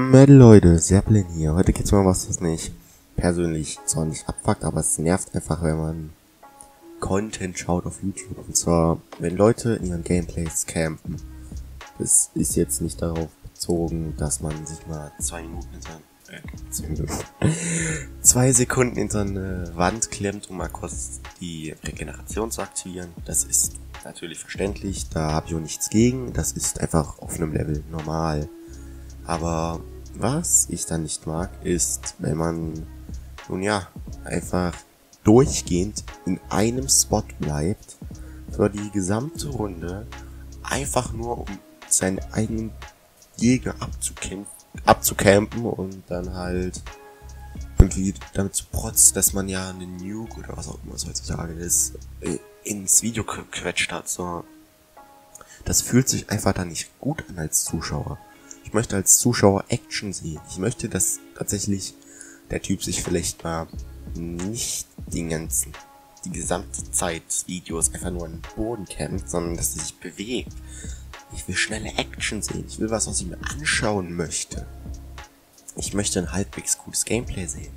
Metal Leute, Zeppelin hier. Heute geht's mal was mich persönlich zwar nicht abfuckt, aber es nervt einfach, wenn man Content schaut auf YouTube. Und zwar, wenn Leute in ihren Gameplays campen. Das ist jetzt nicht darauf bezogen, dass man sich mal 2 Sekunden hinter eine Wand klemmt, um mal kurz die Regeneration zu aktivieren. Das ist natürlich verständlich, da habe ich auch nichts gegen. Das ist einfach auf einem Level normal. Aber was ich dann nicht mag, ist, wenn man, nun ja, einfach durchgehend in einem Spot bleibt, für die gesamte Runde, einfach nur um seinen eigenen Jäger abzucampen und dann halt irgendwie damit zu protzen, dass man ja einen Nuke oder was auch immer es heutzutage ist, ins Video gequetscht hat. So, das fühlt sich einfach dann nicht gut an als Zuschauer. Ich möchte als Zuschauer Action sehen. Ich möchte, dass tatsächlich der Typ sich vielleicht mal nicht die gesamte Zeit des Videos einfach nur an den Boden campt, sondern dass er sich bewegt. Ich will schnelle Action sehen. Ich will was ich mir anschauen möchte. Ich möchte ein halbwegs gutes Gameplay sehen.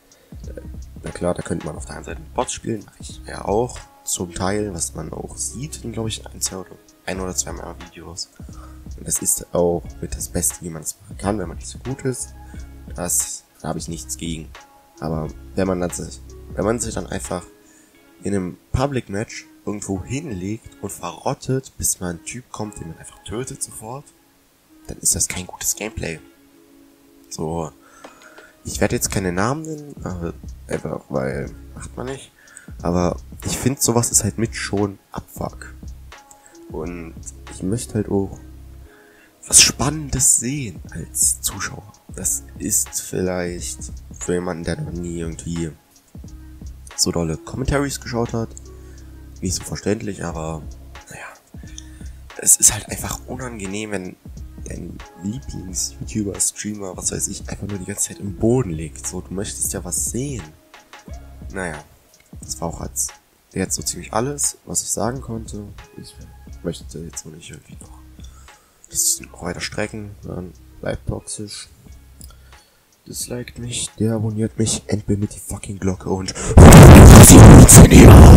Na klar, da könnte man auf der einen Seite mit Bots spielen, mache ich ja auch zum Teil, was man auch sieht in, glaube ich, ein oder zwei Mal Videos. Und das ist auch mit das Beste, wie man es machen kann, wenn man nicht so gut ist. Da habe ich nichts gegen. Aber wenn man sich dann einfach in einem Public Match irgendwo hinlegt und verrottet, bis mal ein Typ kommt, den man einfach tötet sofort, dann ist das kein gutes Gameplay. So, ich werde jetzt keine Namen nennen, einfach weil macht man nicht. Aber ich finde, sowas ist halt mit schon Abfuck. Und ich möchte halt auch was Spannendes sehen als Zuschauer. Das ist vielleicht für jemanden, der noch nie irgendwie so dolle Commentaries geschaut hat, nicht so verständlich, aber naja, es ist halt einfach unangenehm, wenn dein Lieblings-YouTuber, Streamer, was weiß ich, einfach nur die ganze Zeit im Boden liegt. So, du möchtest ja was sehen. Naja, das war auch jetzt so ziemlich alles, was ich sagen konnte. Ich möchte jetzt noch nicht irgendwie noch das noch weiter strecken, dann bleibt toxisch. Disliked mich, der abonniert mich, entbindet die fucking Glocke und